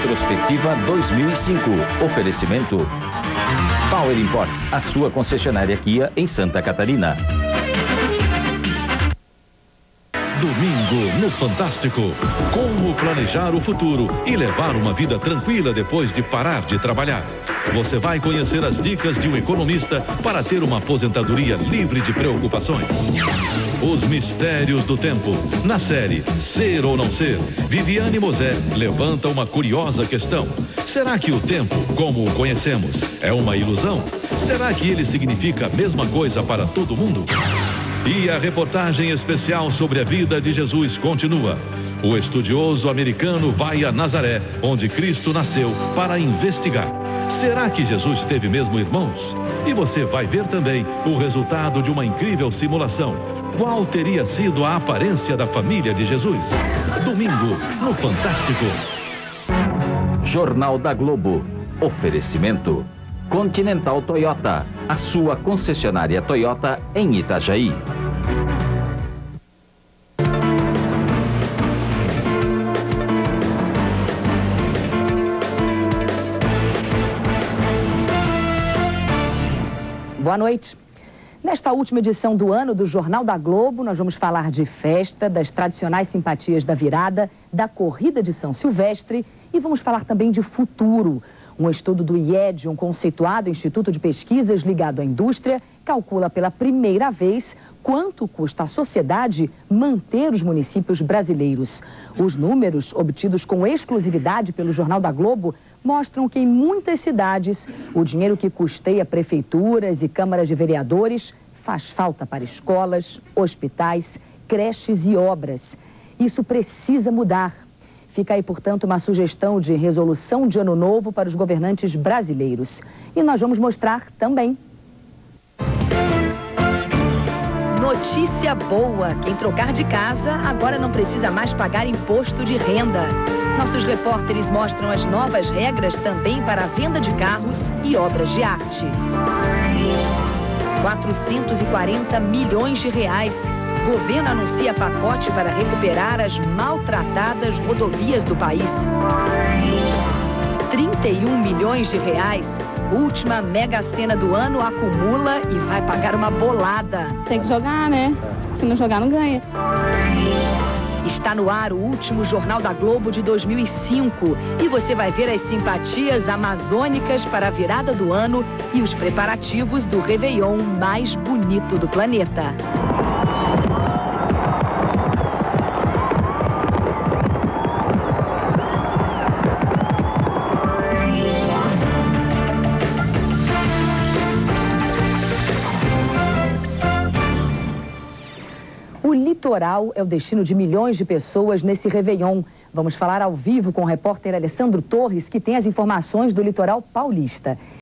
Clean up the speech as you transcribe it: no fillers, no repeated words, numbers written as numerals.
Retrospectiva 2005. Oferecimento Power Imports, a sua concessionária Kia em Santa Catarina. Domingo no Fantástico. Como planejar o futuro e levar uma vida tranquila depois de parar de trabalhar. Você vai conhecer as dicas de um economista para ter uma aposentadoria livre de preocupações. Os mistérios do tempo. Na série Ser ou Não Ser, Viviane Mosé levanta uma curiosa questão. Será que o tempo, como o conhecemos, é uma ilusão? Será que ele significa a mesma coisa para todo mundo? E a reportagem especial sobre a vida de Jesus continua. O estudioso americano vai a Nazaré, onde Cristo nasceu, para investigar. Será que Jesus teve mesmo irmãos? E você vai ver também o resultado de uma incrível simulação. Qual teria sido a aparência da família de Jesus? Domingo, no Fantástico. Jornal da Globo. Oferecimento Continental Toyota, a sua concessionária Toyota em Itajaí. Boa noite. Nesta última edição do ano do Jornal da Globo, nós vamos falar de festa, das tradicionais simpatias da virada, da corrida de São Silvestre e vamos falar também de futuro. Um estudo do IED, um conceituado Instituto de Pesquisas ligado à indústria, calcula pela primeira vez quanto custa à sociedade manter os municípios brasileiros. Os números, obtidos com exclusividade pelo Jornal da Globo, mostram que em muitas cidades o dinheiro que custeia prefeituras e câmaras de vereadores faz falta para escolas, hospitais, creches e obras. Isso precisa mudar. Fica aí, portanto, uma sugestão de resolução de ano novo para os governantes brasileiros. E nós vamos mostrar também. Notícia boa! Quem trocar de casa agora não precisa mais pagar imposto de renda. Nossos repórteres mostram as novas regras também para a venda de carros e obras de arte. 440 milhões de reais. Governo anuncia pacote para recuperar as maltratadas rodovias do país. 31 milhões de reais. Última Mega Sena do ano acumula e vai pagar uma bolada. Tem que jogar, né? Se não jogar, não ganha. Está no ar o último Jornal da Globo de 2005 e você vai ver as simpatias amazônicas para a virada do ano e os preparativos do Réveillon mais bonito do planeta. O litoral é o destino de milhões de pessoas nesse Réveillon. Vamos falar ao vivo com o repórter Alessandro Torres, que tem as informações do litoral paulista.